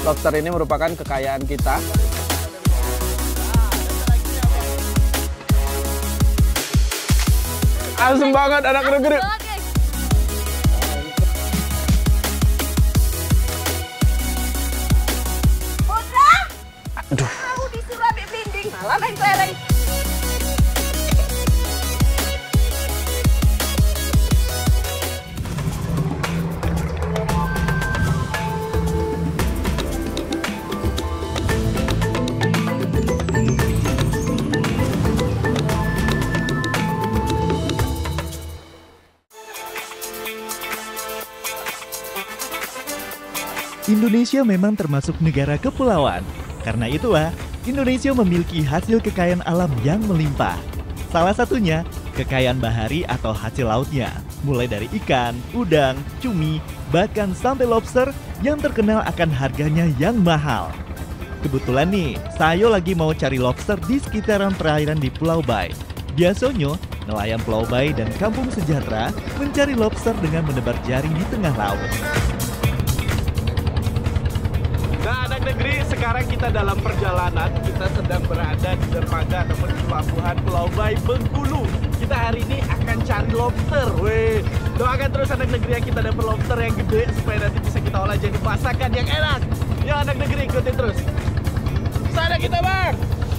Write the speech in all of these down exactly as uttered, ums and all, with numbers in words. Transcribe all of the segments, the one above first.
Lobster ini merupakan kekayaan kita. Asem banget anak negeri. Putra, Aduh. aku disuruh ambil blinding, malah main kelereng. Indonesia memang termasuk negara kepulauan. Karena itulah, Indonesia memiliki hasil kekayaan alam yang melimpah. Salah satunya, kekayaan bahari atau hasil lautnya. Mulai dari ikan, udang, cumi, bahkan sampai lobster yang terkenal akan harganya yang mahal. Kebetulan nih, saya lagi mau cari lobster di sekitaran perairan di Pulau Bae. Biasanya, nelayan Pulau Bae dan Kampung Sejahtera mencari lobster dengan menebar jaring di tengah laut. Nah, anak negeri, sekarang kita dalam perjalanan. Kita sedang berada di dermaga ataupun di pelabuhan Pulau Bae, Bengkulu. Kita hari ini akan cari lobster. Weh, doakan terus anak negeri yang kita dapat lobster yang gede supaya nanti bisa kita olah jadi masakan yang enak. Ya anak negeri, ikutin terus. Sana kita, Bang.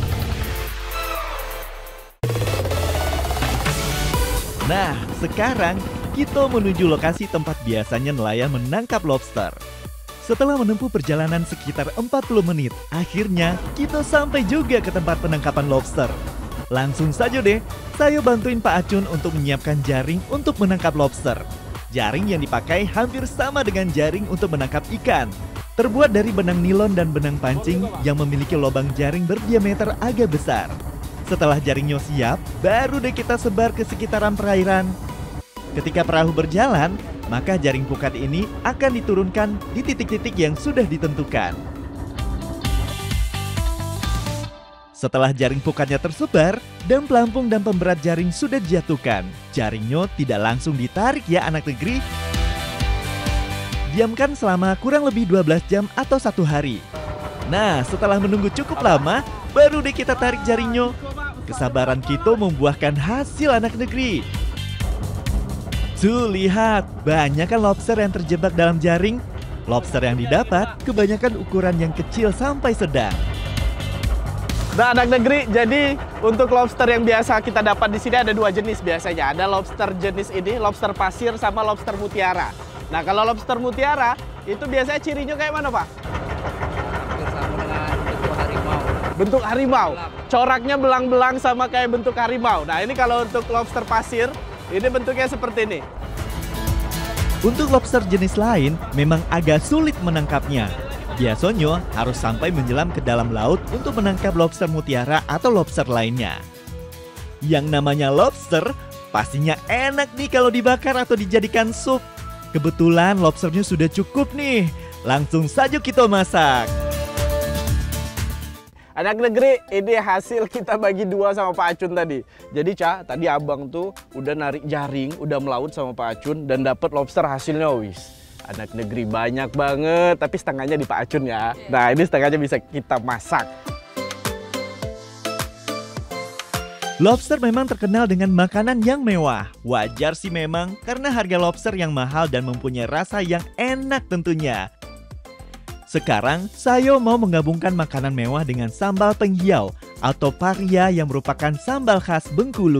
Nah, sekarang kita menuju lokasi tempat biasanya nelayan menangkap lobster. Setelah menempuh perjalanan sekitar empat puluh menit, akhirnya kita sampai juga ke tempat penangkapan lobster. Langsung saja deh, saya bantuin Pak Acun untuk menyiapkan jaring untuk menangkap lobster. Jaring yang dipakai hampir sama dengan jaring untuk menangkap ikan. Terbuat dari benang nilon dan benang pancing yang memiliki lubang jaring berdiameter agak besar. Setelah jaringnya siap, baru deh kita sebar ke sekitaran perairan. Ketika perahu berjalan, maka jaring pukat ini akan diturunkan di titik-titik yang sudah ditentukan. Setelah jaring pukatnya tersebar dan pelampung dan pemberat jaring sudah dijatuhkan, jaringnya tidak langsung ditarik ya anak negeri. Diamkan selama kurang lebih dua belas jam atau satu hari. Nah, setelah menunggu cukup lama, baru deh kita tarik jaringnya. Kesabaran kita membuahkan hasil anak negeri. Tuh lihat, banyak kan lobster yang terjebak dalam jaring. Lobster yang didapat kebanyakan ukuran yang kecil sampai sedang. Nah anak negeri, jadi untuk lobster yang biasa kita dapat di sini ada dua jenis biasanya. Ada lobster jenis ini, lobster pasir sama lobster mutiara. Nah kalau lobster mutiara, itu biasanya cirinya kayak mana Pak? Sama dengan bentuk harimau. Bentuk harimau, coraknya belang-belang sama kayak bentuk harimau. Nah ini kalau untuk lobster pasir, ini bentuknya seperti ini. Untuk lobster jenis lain memang agak sulit menangkapnya. Biasanya harus sampai menyelam ke dalam laut untuk menangkap lobster mutiara atau lobster lainnya. Yang namanya lobster pastinya enak nih kalau dibakar atau dijadikan sup. Kebetulan lobsternya sudah cukup nih. Langsung saja kita masak. Anak negeri, ini hasil kita bagi dua sama Pak Acun tadi. Jadi Ca, tadi abang tuh udah narik jaring, udah melaut sama Pak Acun dan dapat lobster hasilnya wis. Anak negeri banyak banget, tapi setengahnya di Pak Acun ya. Nah ini setengahnya bisa kita masak. Lobster memang terkenal dengan makanan yang mewah. Wajar sih memang karena harga lobster yang mahal dan mempunyai rasa yang enak tentunya. Sekarang, saya mau menggabungkan makanan mewah dengan sambal penghiau atau paria yang merupakan sambal khas Bengkulu.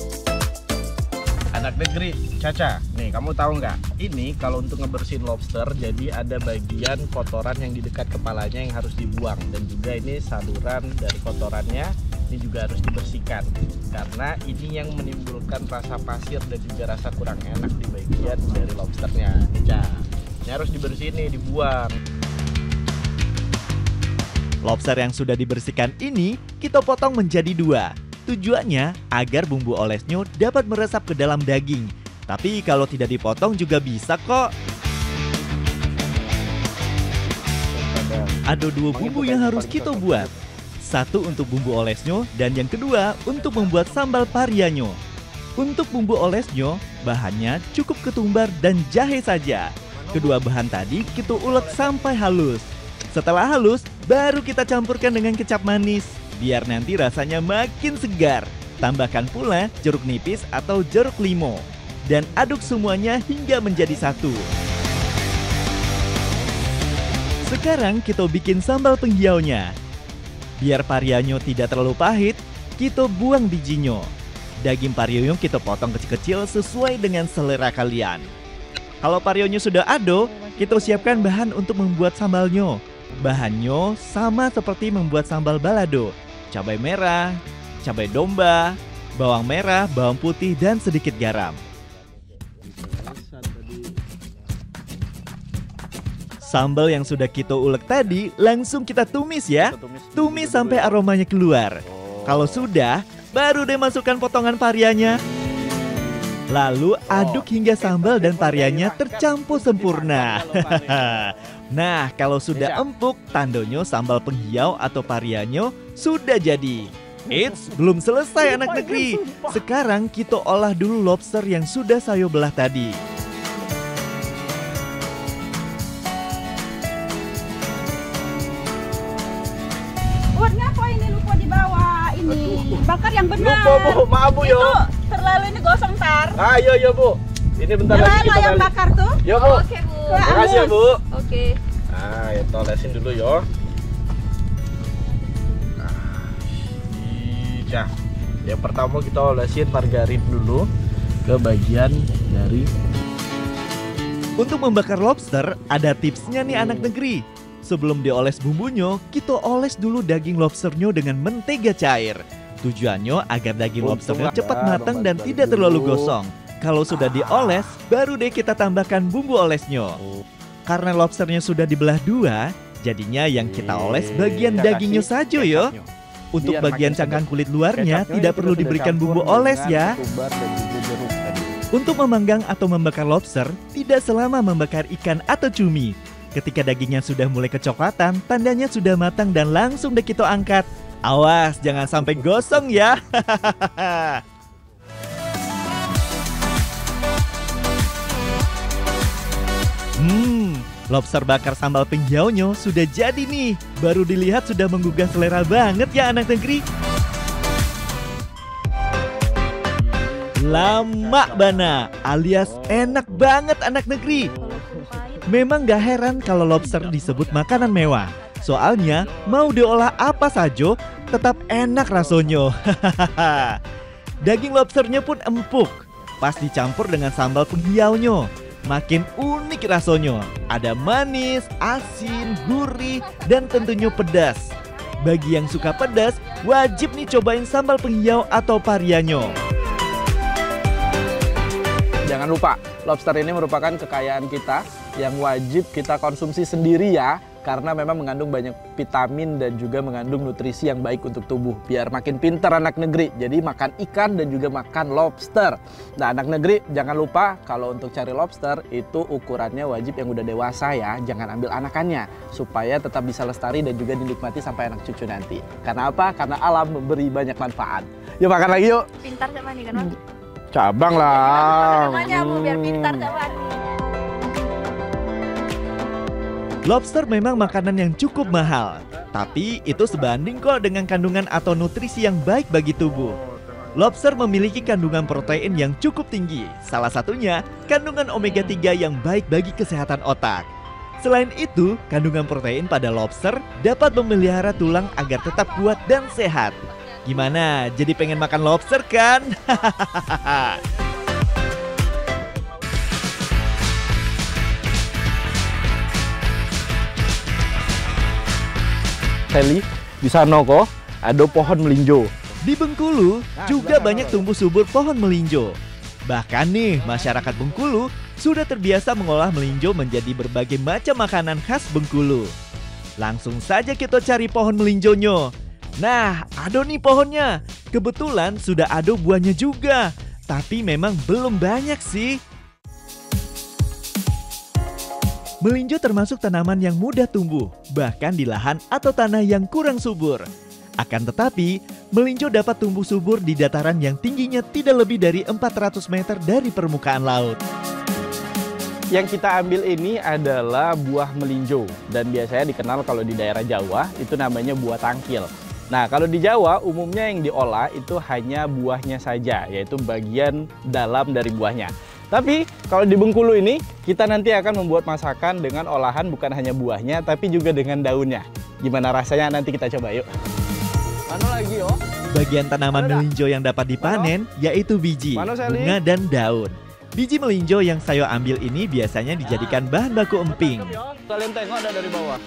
Anak negeri, Caca, nih kamu tahu nggak? Ini kalau untuk ngebersihin lobster, jadi ada bagian kotoran yang di dekat kepalanya yang harus dibuang. Dan juga ini saluran dari kotorannya, ini juga harus dibersihkan. Karena ini yang menimbulkan rasa pasir dan juga rasa kurang enak di bagian dari lobsternya. Nih, Ca, ini harus dibersihin nih, dibuang. Lobster yang sudah dibersihkan ini kita potong menjadi dua. Tujuannya agar bumbu olesnya dapat meresap ke dalam daging. Tapi kalau tidak dipotong juga bisa kok. Ada dua bumbu yang harus kita buat. Satu untuk bumbu olesnya dan yang kedua untuk membuat sambal parianya. Untuk bumbu olesnya, bahannya cukup ketumbar dan jahe saja. Kedua bahan tadi kita ulek sampai halus. Setelah halus, baru kita campurkan dengan kecap manis, biar nanti rasanya makin segar. Tambahkan pula jeruk nipis atau jeruk limau, dan aduk semuanya hingga menjadi satu. Sekarang kita bikin sambal penghiaunya. Biar parianyo tidak terlalu pahit, kita buang bijinya. Daging parionyo kita potong kecil-kecil sesuai dengan selera kalian. Kalau parionyo sudah ado, kita siapkan bahan untuk membuat sambalnya. Bahannya sama seperti membuat sambal balado. Cabai merah, cabai domba, bawang merah, bawang putih, dan sedikit garam. Sambal yang sudah kita ulek tadi langsung kita tumis ya. Tumis sampai aromanya keluar. Kalau sudah, baru deh masukkan potongan parianya. Lalu aduk hingga sambal dan parianya tercampur sempurna. Nah, kalau sudah empuk, tandanya sambal penghiau atau parianyo sudah jadi. Eits, belum selesai anak negeri. Sekarang kita olah dulu lobster yang sudah saya belah tadi. Buat ngapa ini lupa dibawa ini? Bakar yang benar. Lupa Bu, maaf Bu yo. Itu terlalu ini gosong tar. Ah, yo yo Bu. Ini bentar lagi Terlalu kita yang balik. bakar tuh. Yo Bu. Oke Bu. Terima kasih ya Bu. Oke. Nah, kita olesin dulu yo. Nah, yang pertama kita olesin margarin dulu ke bagian dari. Untuk membakar lobster, ada tipsnya nih anak negeri. Sebelum dioles bumbunya, kita oles dulu daging lobsternya dengan mentega cair. Tujuannya agar daging lobsternya cepat matang dan tidak terlalu gosong. Kalau sudah dioles, baru deh kita tambahkan bumbu olesnya. Karena lobsternya sudah dibelah dua, jadinya yang kita oles bagian dagingnya saja yo. Untuk bagian cangkang kulit luarnya tidak perlu diberikan bumbu oles ya. Untuk memanggang atau membakar lobster, tidak selama membakar ikan atau cumi. Ketika dagingnya sudah mulai kecoklatan, tandanya sudah matang dan langsung deh kita angkat. Awas, jangan sampai gosong ya. Hmm, lobster bakar sambal penghiaunya sudah jadi nih. Baru dilihat sudah menggugah selera banget ya anak negeri. Lama bana, alias enak banget anak negeri. Memang gak heran kalau lobster disebut makanan mewah. Soalnya mau diolah apa saja tetap enak rasanya. Daging lobsternya pun empuk. Pas dicampur dengan sambal penghiaunya, makin unik rasanya. Ada manis, asin, gurih, dan tentunya pedas. Bagi yang suka pedas, wajib nih cobain sambal penghiau atau parianyo. Jangan lupa, lobster ini merupakan kekayaan kita yang wajib kita konsumsi sendiri ya. Karena memang mengandung banyak vitamin dan juga mengandung nutrisi yang baik untuk tubuh. Biar makin pintar anak negeri. Jadi makan ikan dan juga makan lobster. Nah anak negeri jangan lupa kalau untuk cari lobster itu ukurannya wajib yang udah dewasa ya. Jangan ambil anakannya. Supaya tetap bisa lestari dan juga dinikmati sampai anak cucu nanti. Karena apa? Karena alam memberi banyak manfaat. Yuk makan lagi yuk. Pintar sama nih kan? Cabang lah. Namanya Bu biar pintar sama nih. Lobster memang makanan yang cukup mahal, tapi itu sebanding kok dengan kandungan atau nutrisi yang baik bagi tubuh. Lobster memiliki kandungan protein yang cukup tinggi, salah satunya kandungan omega tiga yang baik bagi kesehatan otak. Selain itu, kandungan protein pada lobster dapat memelihara tulang agar tetap kuat dan sehat. Gimana, jadi pengen makan lobster kan? Sally, di sana kok ada pohon melinjo. Di Bengkulu juga banyak tumbuh subur pohon melinjo. Bahkan nih, masyarakat Bengkulu sudah terbiasa mengolah melinjo menjadi berbagai macam makanan khas Bengkulu. Langsung saja kita cari pohon melinjonya. Nah, ada nih pohonnya. Kebetulan sudah ada buahnya juga. Tapi memang belum banyak sih. Melinjo termasuk tanaman yang mudah tumbuh, bahkan di lahan atau tanah yang kurang subur. Akan tetapi, melinjo dapat tumbuh subur di dataran yang tingginya tidak lebih dari empat ratus meter dari permukaan laut. yang kita ambil ini adalah buah melinjo. Dan biasanya dikenal kalau di daerah Jawa itu namanya buah tangkil. Nah, kalau di Jawa umumnya yang diolah itu hanya buahnya saja, yaitu bagian dalam dari buahnya. Tapi kalau di Bengkulu ini, kita nanti akan membuat masakan dengan olahan bukan hanya buahnya, tapi juga dengan daunnya. Gimana rasanya nanti kita coba yuk. Mana lagi yo? Bagian tanaman melinjo yang dapat dipanen yaitu biji, bunga, dan daun. Biji melinjo yang saya ambil ini biasanya dijadikan bahan baku emping. Kalian tengok ada dari bawah.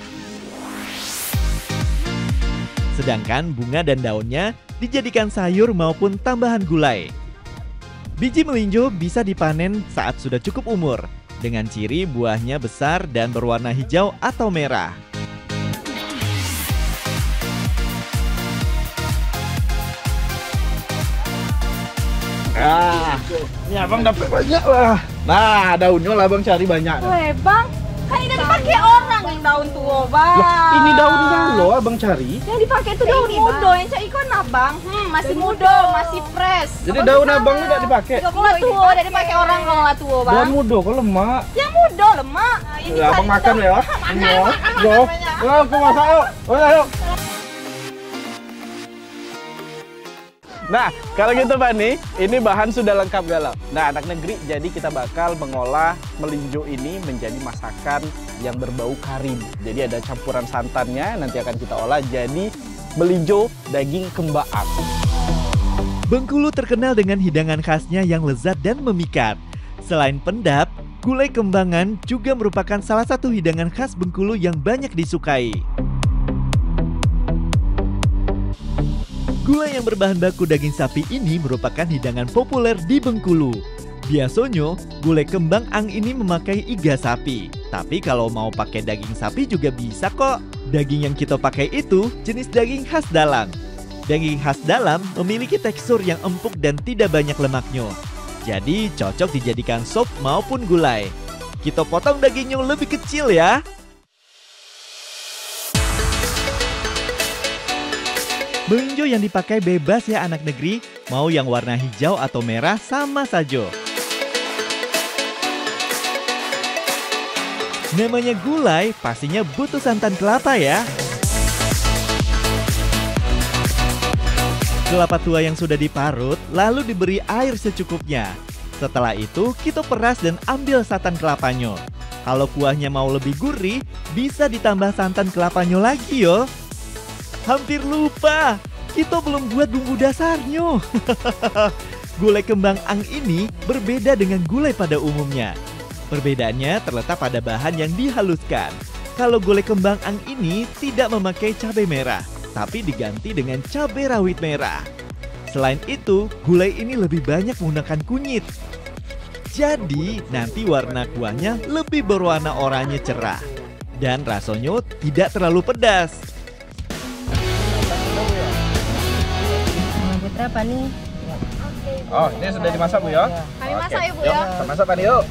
Sedangkan bunga dan daunnya dijadikan sayur maupun tambahan gulai. Biji melinjo bisa dipanen saat sudah cukup umur, dengan ciri buahnya besar dan berwarna hijau atau merah. Ah, ini abang dapat banyak lah. Nah, daunnya lah abang cari banyak. Weh bang, kan ini dipakai orang yang daun tua bang. Lah, ini daun galau abang cari. Yang dipakai itu daun muda, yang cak ikon abang. Hmm, masih muda, masih fresh. Jadi daun abang ini tidak dipakai. Kalau tua, tidak dipakai orang kalau nggak tua bang. Daun muda kok lemak. Yang muda lemak. Ya, abang makan ya. Ini ya. Yo, yo, aku masak yuk. Ayo. Nah, kalau gitu Pak nih, ini bahan sudah lengkap galau. Nah, anak negeri, jadi kita bakal mengolah melinjo ini menjadi masakan yang berbau karim. Jadi ada campuran santannya, nanti akan kita olah jadi melinjo daging kembaang. Bengkulu terkenal dengan hidangan khasnya yang lezat dan memikat. Selain pendap, gulai kembangan juga merupakan salah satu hidangan khas Bengkulu yang banyak disukai. Gulai yang berbahan baku daging sapi ini merupakan hidangan populer di Bengkulu. Biasanya, gulai kembang ang ini memakai iga sapi. Tapi kalau mau pakai daging sapi juga bisa kok. Daging yang kita pakai itu jenis daging khas dalam. Daging khas dalam memiliki tekstur yang empuk dan tidak banyak lemaknya. Jadi cocok dijadikan sop maupun gulai. Kita potong dagingnya lebih kecil ya. Melinjo yang dipakai bebas ya anak negeri, mau yang warna hijau atau merah sama saja. Namanya gulai, pastinya butuh santan kelapa ya. Kelapa tua yang sudah diparut, lalu diberi air secukupnya. Setelah itu, kita peras dan ambil santan kelapanya. Kalau kuahnya mau lebih gurih, bisa ditambah santan kelapanya lagi yo. Hampir lupa, kita belum buat bumbu dasarnya. Gulai kembang ang ini berbeda dengan gulai pada umumnya. Perbedaannya terletak pada bahan yang dihaluskan. Kalau gulai kembang ang ini tidak memakai cabai merah, tapi diganti dengan cabai rawit merah. Selain itu, gulai ini lebih banyak menggunakan kunyit. Jadi, nanti warna kuahnya lebih berwarna oranye cerah. Dan rasanya tidak terlalu pedas. Berapa nih? Oh, ini sudah dimasak Bu ya? Kami masak ya Bu Yuk, ya. kita masak tadi yuk.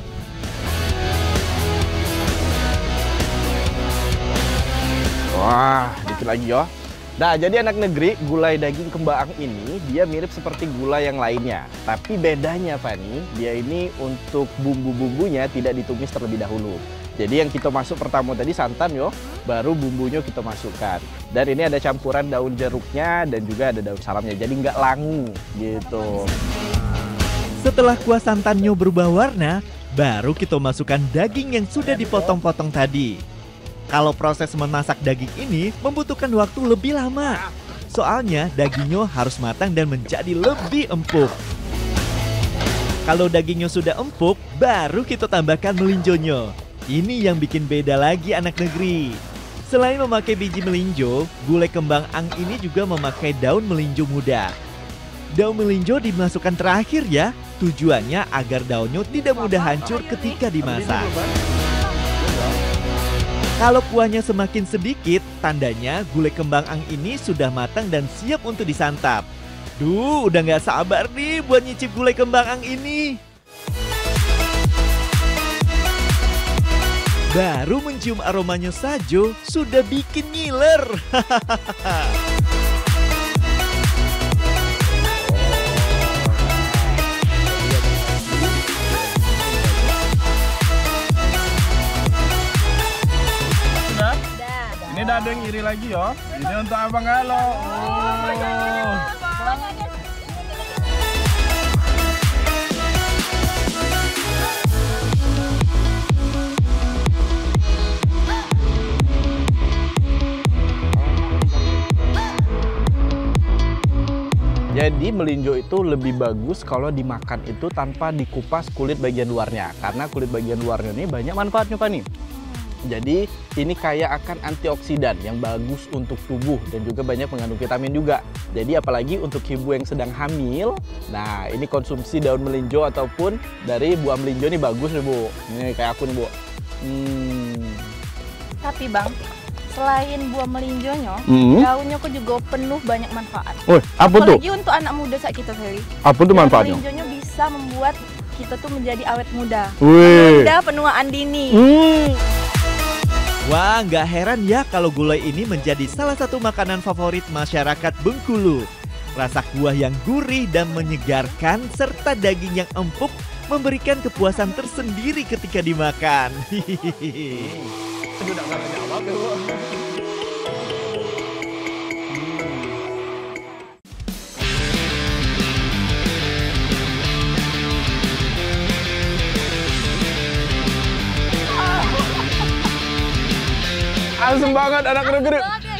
Wah, dikit lagi ya. Nah, jadi anak negeri, gulai daging kembaang ini dia mirip seperti gulai yang lainnya. Tapi bedanya Fani, dia ini untuk bumbu-bumbunya tidak ditumis terlebih dahulu. Jadi yang kita masuk pertama tadi santan yo, baru bumbunya kita masukkan. Dan ini ada campuran daun jeruknya dan juga ada daun salamnya, jadi nggak langu gitu. Setelah kuah santannya berubah warna, baru kita masukkan daging yang sudah dipotong-potong tadi. Kalau proses memasak daging ini membutuhkan waktu lebih lama. Soalnya dagingnya harus matang dan menjadi lebih empuk. Kalau dagingnya sudah empuk, baru kita tambahkan melinjonya. Ini yang bikin beda lagi anak negeri. Selain memakai biji melinjo, gulai kembang ang ini juga memakai daun melinjo muda. Daun melinjo dimasukkan terakhir ya, tujuannya agar daunnya tidak mudah hancur ketika dimasak. Kalau kuahnya semakin sedikit, tandanya gulai kembang ang ini sudah matang dan siap untuk disantap. Duh, udah gak sabar nih buat nyicip gulai kembang ang ini. Baru mencium aromanya saja, sudah bikin ngiler. udah ada yang iri lagi yo. Ini untuk Abang Alo. Oh. Jadi melinjo itu lebih bagus kalau dimakan itu tanpa dikupas kulit bagian luarnya. Karena kulit bagian luarnya ini banyak manfaatnya Pak nih. Jadi ini kaya akan antioksidan yang bagus untuk tubuh dan juga banyak mengandung vitamin juga. Jadi apalagi untuk ibu yang sedang hamil, nah ini konsumsi daun melinjo ataupun dari buah melinjo ini bagus nih Bu. Ini kayak aku nih Bu. Hmm. Tapi Bang, selain buah melinjonya, Hmm. daunnya kok juga penuh banyak manfaat. Oh, apa tuh? Apalagi untuk anak muda saat kita, Feli. Apa tuh Daun manfaatnya? melinjonya bisa membuat kita tuh menjadi awet muda. Wih. Muda penuaan dini. Hmm. Wah, nggak heran ya kalau gulai ini menjadi salah satu makanan favorit masyarakat Bengkulu. Rasa kuah yang gurih dan menyegarkan serta daging yang empuk memberikan kepuasan tersendiri ketika dimakan. Hihihi. Asem banget anak negeri.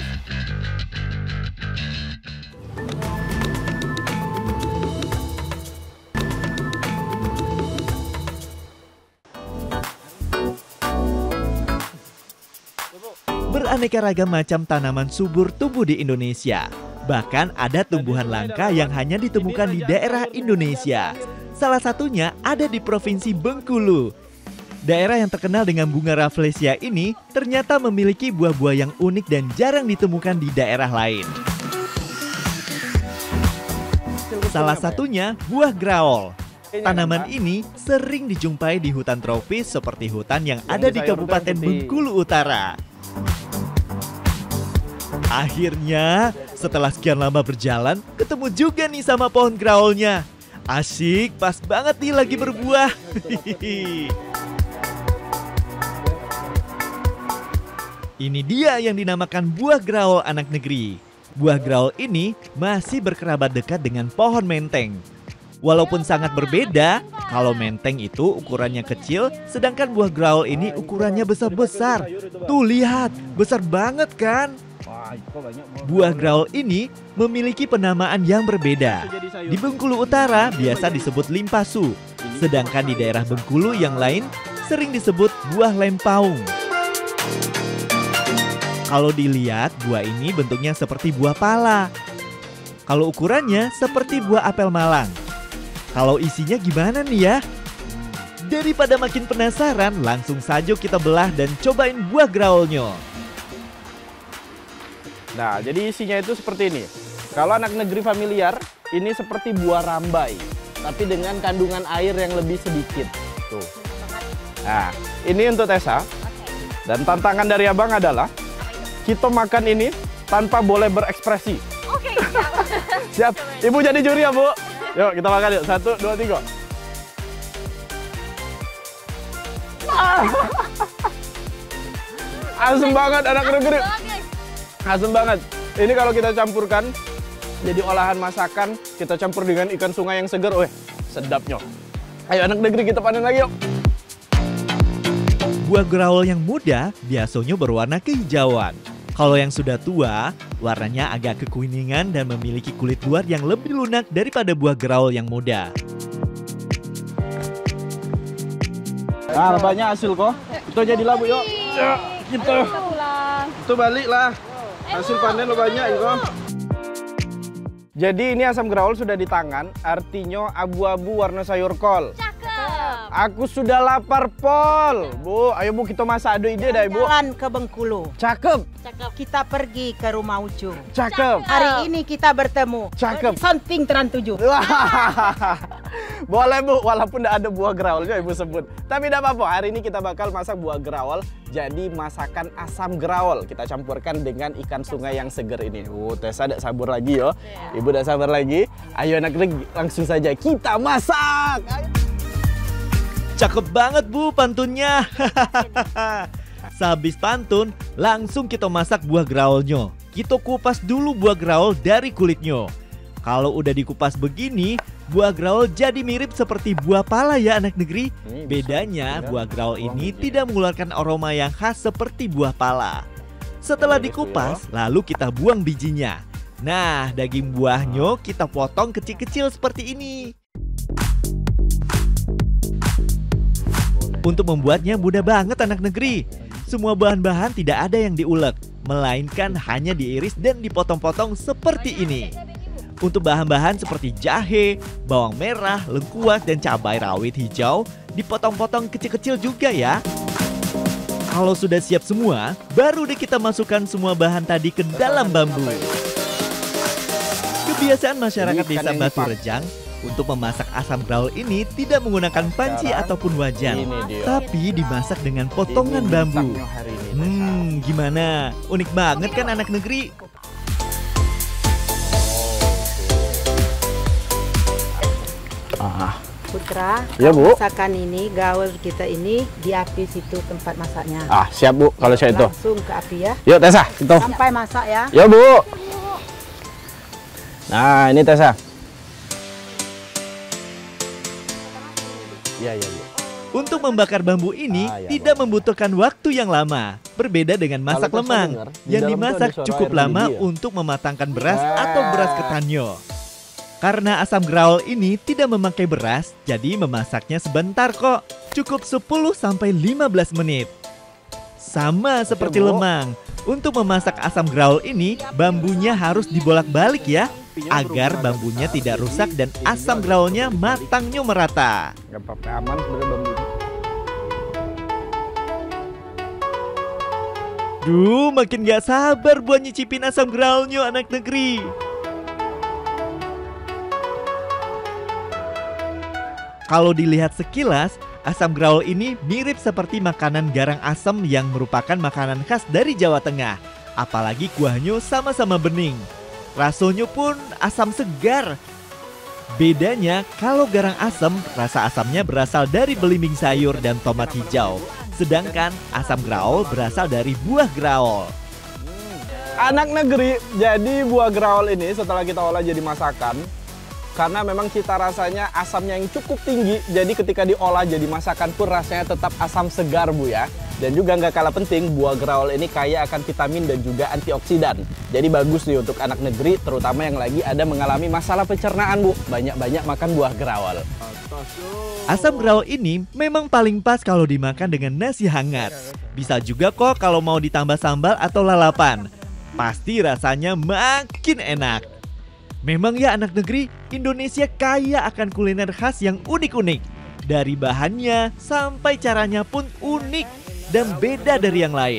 Beraneka ragam macam tanaman subur tumbuh di Indonesia. Bahkan ada tumbuhan langka yang hanya ditemukan di daerah Indonesia. Salah satunya ada di Provinsi Bengkulu. Daerah yang terkenal dengan bunga Rafflesia ini ternyata memiliki buah-buah yang unik dan jarang ditemukan di daerah lain. Salah satunya buah graol. Tanaman ini sering dijumpai di hutan tropis seperti hutan yang ada di Kabupaten Bengkulu Utara. Akhirnya, setelah sekian lama berjalan, ketemu juga nih sama pohon graolnya. Asik, pas banget nih lagi berbuah. Ini dia yang dinamakan buah graol anak negeri. Buah graol ini masih berkerabat dekat dengan pohon menteng. Walaupun sangat berbeda, kalau menteng itu ukurannya kecil, sedangkan buah graol ini ukurannya besar-besar. Tuh lihat, besar banget kan? Buah graol ini memiliki penamaan yang berbeda. Di Bengkulu Utara biasa disebut limpasu, sedangkan di daerah Bengkulu yang lain sering disebut buah lempaung. Kalau dilihat, buah ini bentuknya seperti buah pala. Kalau ukurannya seperti buah apel Malang. Kalau isinya gimana nih ya? Daripada makin penasaran, langsung saja kita belah dan cobain buah graolnya. Nah, jadi isinya itu seperti ini. Kalau anak negeri familiar, ini seperti buah rambai, tapi dengan kandungan air yang lebih sedikit. Tuh. Nah, ini untuk Tessa. Dan tantangan dari Abang adalah kita makan ini tanpa boleh berekspresi. Oke, siap. Ibu jadi juri ya, Bu? Yuk, kita makan yuk. Satu, dua, tiga. Ah. Asem banget anak negeri. Asem banget. Ini kalau kita campurkan jadi olahan masakan, kita campur dengan ikan sungai yang segar. Weh, sedapnya. Ayo anak negeri, kita panen lagi yuk. Buah graol yang muda biasanya berwarna kehijauan. Kalau yang sudah tua, warnanya agak kekuningan dan memiliki kulit luar yang lebih lunak daripada buah graol yang muda. Nah, banyak hasil kok. Kita jadi labu yuk. Ya, kita. Itu balik lah. Hasil panen lo banyak yuk. Jadi ini asam graol sudah di tangan, artinya abu-abu warna sayur kol. Aku sudah lapar, Pol. Bu, ayo Bu, kita masak. Ada ide dah, Bu. Jalan ke Bengkulu. Cakep. Kita pergi ke rumah Ucung. Cakep. Hari ini kita bertemu. Cakep. Something Trans tujuh. Boleh, Bu, walaupun tidak ada buah graolnya Ibu sebut. Tapi tidak apa-apa, hari ini kita bakal masak buah graol. Jadi masakan asam graol. Kita campurkan dengan ikan sungai yang seger ini. Oh, Tessa tidak sabar lagi yo. Ibu tidak sabar lagi. Ayo anak negeri, langsung saja kita masak. Ayo. Cakep banget Bu pantunnya. Sehabis pantun, langsung kita masak buah graolnya. Kita kupas dulu buah graol dari kulitnya. Kalau udah dikupas begini, buah graol jadi mirip seperti buah pala ya anak negeri. Bedanya buah graol ini tidak mengeluarkan aroma yang khas seperti buah pala. Setelah dikupas, lalu kita buang bijinya. Nah, daging buahnya kita potong kecil-kecil seperti ini. Untuk membuatnya mudah banget anak negeri. Semua bahan-bahan tidak ada yang diulek, melainkan hanya diiris dan dipotong-potong seperti ini. Untuk bahan-bahan seperti jahe, bawang merah, lengkuas, dan cabai rawit hijau dipotong-potong kecil-kecil juga ya. Kalau sudah siap semua, baru deh kita masukkan semua bahan tadi ke dalam bambu. Kebiasaan masyarakat desa Batu Rejang untuk memasak asam graol ini tidak menggunakan panci ataupun wajan, tapi dimasak dengan potongan bambu. Hmm, gimana? Unik banget kan anak negeri? Ah. Putra, Ya, Bu. masakan ini, gaul kita ini di api situ tempat masaknya. Ah, siap Bu, kalau saya itu. Langsung ke api ya. Yuk Tessa, itu. Sampai masak ya. Yuk Bu. Nah, ini Tessa. Iya, iya, Bu. Untuk membakar bambu ini Ah, ya, tidak membutuhkan waktu yang lama. Berbeda dengan masak Kalau Tessa lemang dengar, di yang dalam tuh dimasak ada suara cukup air lama mendidih ya? untuk mematangkan beras Ah. atau beras ketannya. Karena asam graol ini tidak memakai beras, jadi memasaknya sebentar kok. Cukup sepuluh sampai lima belas menit. Sama seperti Bu. lemang. Untuk memasak asam graol ini, bambunya harus dibolak-balik ya, agar bambunya tidak rusak dan asam graolnya matangnya merata. Gak apa-apa, aman sebenarnya bambu. Duh, makin gak sabar buat nyicipin asam graolnya anak negeri. Kalau dilihat sekilas, asam graol ini mirip seperti makanan garang asam yang merupakan makanan khas dari Jawa Tengah. Apalagi kuahnya sama-sama bening. Rasanya pun asam segar. Bedanya, kalau garang asam, rasa asamnya berasal dari belimbing sayur dan tomat hijau. Sedangkan asam graol berasal dari buah graol. Anak negeri, jadi buah graol ini setelah kita olah jadi masakan, karena memang cita rasanya asamnya yang cukup tinggi, jadi ketika diolah jadi masakan pun rasanya tetap asam segar Bu ya. Dan juga nggak kalah penting, buah graol ini kaya akan vitamin dan juga antioksidan. Jadi bagus nih untuk anak negeri, terutama yang lagi ada mengalami masalah pencernaan Bu. Banyak-banyak makan buah graol. Asam graol ini memang paling pas kalau dimakan dengan nasi hangat. Bisa juga kok kalau mau ditambah sambal atau lalapan. Pasti rasanya makin enak. Memang ya anak negeri, Indonesia kaya akan kuliner khas yang unik-unik. Dari bahannya sampai caranya pun unik dan beda dari yang lain.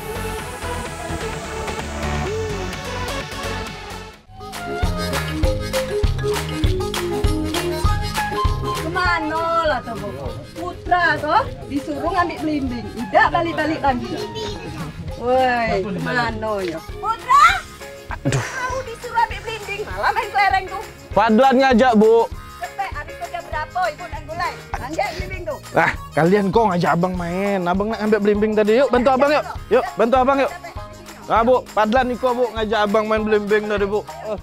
Kemana lah tuh Bu? Putra tuh disuruh ngambil belimbing, udah balik-balik lagi. Woi, kemana ya? Putra! Aduh. Kamu disuruh ambil belimbing, malah main kelereng tuh. Fadlan ngajak Bu. Cepet, habis kerja berapa ibu dan gulai? Lanjut belimbing tuh. Ah, kalian kok ngajak abang main. Abang nak ambil belimbing tadi. Yuk, bantu abang yuk. Yuk, bantu abang yuk. Ah Bu, Fadlan nih kok Bu ngajak abang main belimbing tadi Bu. Oh.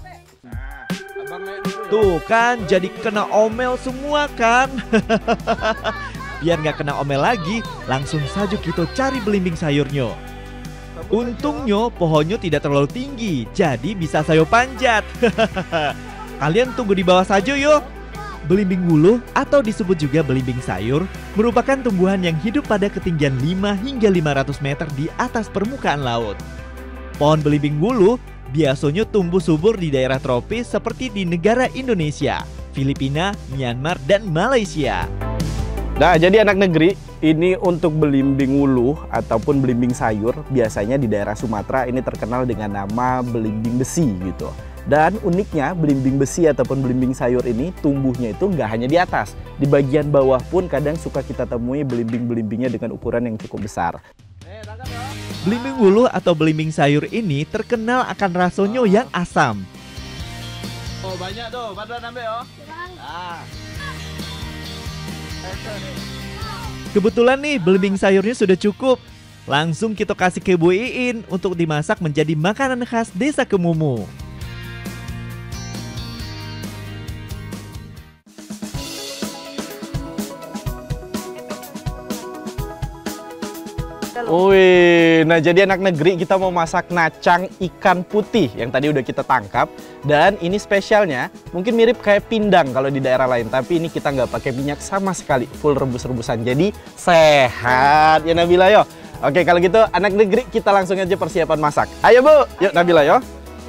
Tuh kan jadi kena omel semua kan. Biar nggak kena omel lagi, langsung saja kita cari belimbing sayurnya. Untungnya pohonnya tidak terlalu tinggi, jadi bisa saya panjat. Kalian tunggu di bawah saja yuk. Belimbing wuluh atau disebut juga belimbing sayur merupakan tumbuhan yang hidup pada ketinggian lima hingga lima ratus meter di atas permukaan laut. Pohon belimbing wuluh biasanya tumbuh subur di daerah tropis seperti di negara Indonesia, Filipina, Myanmar, dan Malaysia. Nah, jadi anak negeri, ini untuk belimbing wuluh ataupun belimbing sayur biasanya di daerah Sumatera ini terkenal dengan nama belimbing besi gitu. Dan uniknya belimbing besi ataupun belimbing sayur ini tumbuhnya itu nggak hanya di atas, di bagian bawah pun kadang suka kita temui belimbing-belimbingnya dengan ukuran yang cukup besar. Belimbing wuluh atau belimbing sayur ini terkenal akan rasanya yang asam. Oh banyak tuh, Fadlan ambil oh. Ah. Kebetulan nih belimbing sayurnya sudah cukup. Langsung kita kasih ke Bu Iin untuk dimasak menjadi makanan khas Desa Kemumu. Wih, nah jadi anak negeri kita mau masak nacang ikan putih yang tadi udah kita tangkap. Dan ini spesialnya mungkin mirip kayak pindang kalau di daerah lain, tapi ini kita nggak pakai minyak sama sekali, full rebus-rebusan. Jadi sehat ya Nabila yo. Oke kalau gitu anak negeri kita langsung aja persiapan masak. Ayo Bu, yuk Nabila yo.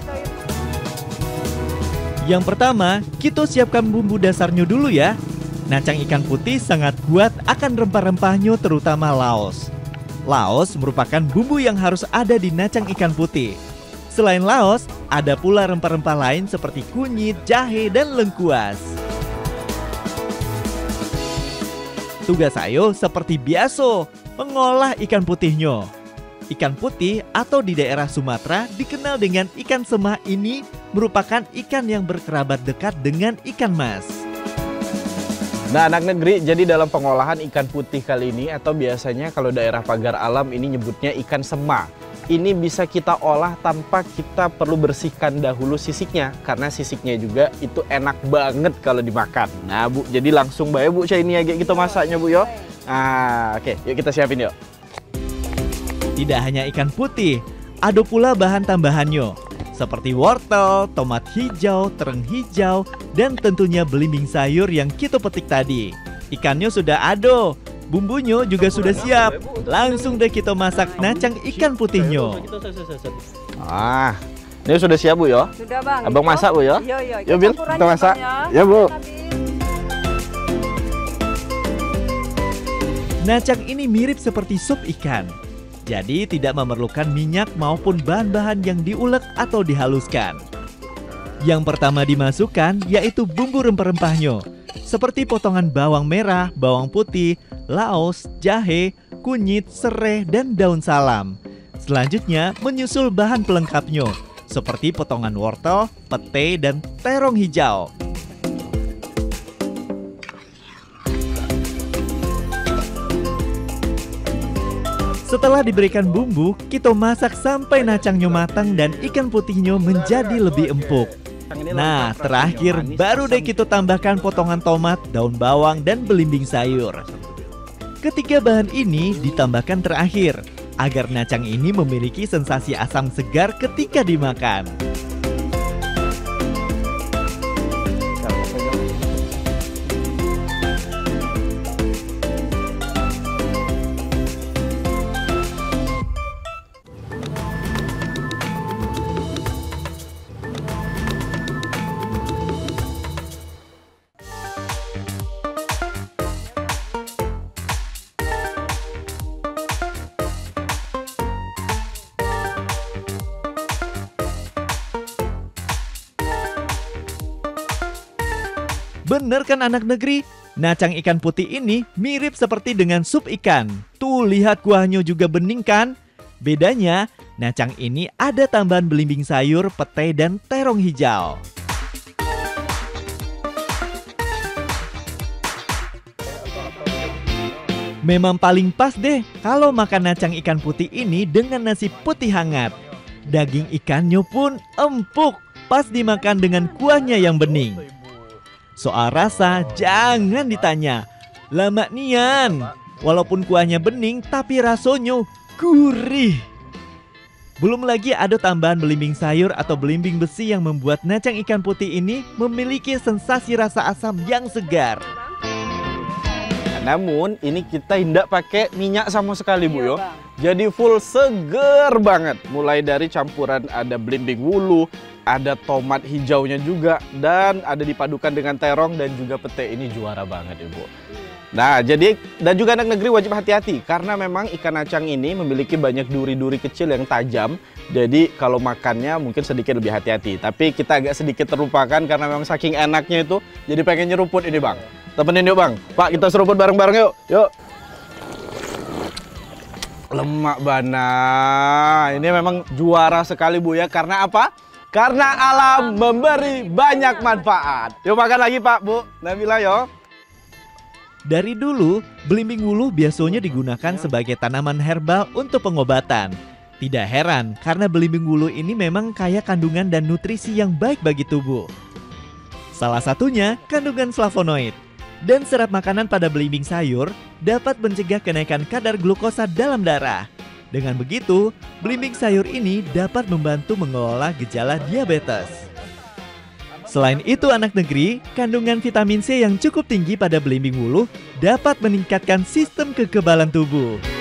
Yang pertama, kita siapkan bumbu dasarnya dulu ya. Nacang ikan putih sangat kuat akan rempah-rempahnya terutama laos. Laos merupakan bumbu yang harus ada di nacang ikan putih. Selain laos, ada pula rempah-rempah lain seperti kunyit, jahe, dan lengkuas. Tugas ayo seperti biasa, mengolah ikan putihnya. Ikan putih atau di daerah Sumatera dikenal dengan ikan semah ini merupakan ikan yang berkerabat dekat dengan ikan mas. Nah anak negeri, jadi dalam pengolahan ikan putih kali ini atau biasanya kalau daerah pagar alam ini nyebutnya ikan sema. Ini bisa kita olah tanpa kita perlu bersihkan dahulu sisiknya, karena sisiknya juga itu enak banget kalau dimakan. Nah Bu, jadi langsung bae Bu, saya ini aja kita masaknya Bu yo. Nah oke, yuk kita siapin yuk. Tidak hanya ikan putih, ada pula bahan tambahannya seperti wortel, tomat hijau, tereng hijau, dan tentunya belimbing sayur yang kita petik tadi. Ikannya sudah ada, bumbunya juga sudah siap. Langsung deh kita masak nacang ikan putihnya. Ah, ini sudah siap Bu ya? Sudah Bang. Abang masak Bu ya? Iya, iya. Yuk Bil, kita masak. Ya Bu. Nacang ini mirip seperti sup ikan. Jadi tidak memerlukan minyak maupun bahan-bahan yang diulek atau dihaluskan. Yang pertama dimasukkan yaitu bumbu rempah-rempahnya, seperti potongan bawang merah, bawang putih, laos, jahe, kunyit, serai, dan daun salam. Selanjutnya menyusul bahan pelengkapnya, seperti potongan wortel, pete, dan terong hijau. Setelah diberikan bumbu, kita masak sampai nacangnya matang dan ikan putihnya menjadi lebih empuk. Nah, terakhir baru deh kita tambahkan potongan tomat, daun bawang, dan belimbing sayur. Ketiga bahan ini ditambahkan terakhir, agar nacang ini memiliki sensasi asam segar ketika dimakan. Bener kan anak negeri? Nacang ikan putih ini mirip seperti dengan sup ikan. Tuh lihat kuahnya juga bening kan? Bedanya, nacang ini ada tambahan belimbing sayur, pete, dan terong hijau. Memang paling pas deh kalau makan nacang ikan putih ini dengan nasi putih hangat. Daging ikannya pun empuk, pas dimakan dengan kuahnya yang bening. Soal rasa jangan ditanya, lama nian. Walaupun kuahnya bening tapi rasanya gurih. Belum lagi ada tambahan belimbing sayur atau belimbing besi yang membuat nacang ikan putih ini memiliki sensasi rasa asam yang segar. Namun ini kita tidak pakai minyak sama sekali Bu yo. Jadi full seger banget. Mulai dari campuran ada belimbing wulu, ada tomat hijaunya juga, dan ada dipadukan dengan terong dan juga pete. Ini juara banget Ibu. Nah jadi, dan juga anak negeri wajib hati-hati karena memang ikan nacang ini memiliki banyak duri-duri kecil yang tajam. Jadi kalau makannya mungkin sedikit lebih hati-hati. Tapi kita agak sedikit terlupakan karena memang saking enaknya itu, jadi pengen nyeruput ini Bang. Temenin yuk Bang. Pak kita seruput bareng-bareng yuk. Yuk. Lemak bana. Ini memang juara sekali Bu ya. Karena apa? Karena alam memberi banyak manfaat. Yuk makan lagi Pak Bu. Nabila yo. Dari dulu, belimbing wuluh biasanya digunakan sebagai tanaman herbal untuk pengobatan. Tidak heran karena belimbing wuluh ini memang kaya kandungan dan nutrisi yang baik bagi tubuh. Salah satunya kandungan flavonoid. Dan serat makanan pada belimbing sayur dapat mencegah kenaikan kadar glukosa dalam darah. Dengan begitu, belimbing sayur ini dapat membantu mengelola gejala diabetes. Selain itu anak negeri, kandungan vitamin C yang cukup tinggi pada belimbing wuluh dapat meningkatkan sistem kekebalan tubuh.